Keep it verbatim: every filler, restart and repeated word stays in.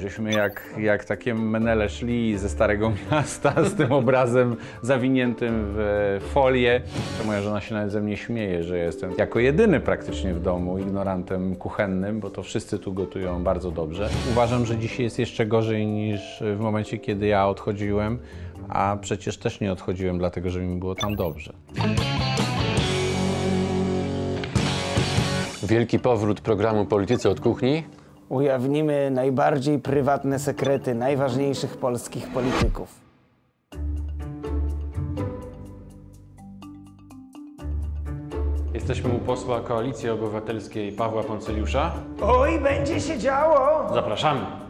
Żeśmy jak, jak takie menele szli ze Starego Miasta z tym obrazem zawiniętym w folię. To moja żona się nawet ze mnie śmieje, że jestem jako jedyny praktycznie w domu ignorantem kuchennym, bo to wszyscy tu gotują bardzo dobrze. Uważam, że dzisiaj jest jeszcze gorzej niż w momencie, kiedy ja odchodziłem, a przecież też nie odchodziłem dlatego, że mi było tam dobrze. Wielki powrót programu Politycy od kuchni. Ujawnimy najbardziej prywatne sekrety najważniejszych polskich polityków. Jesteśmy u posła Koalicji Obywatelskiej Pawła Poncyliusza. Oj, będzie się działo! Zapraszamy.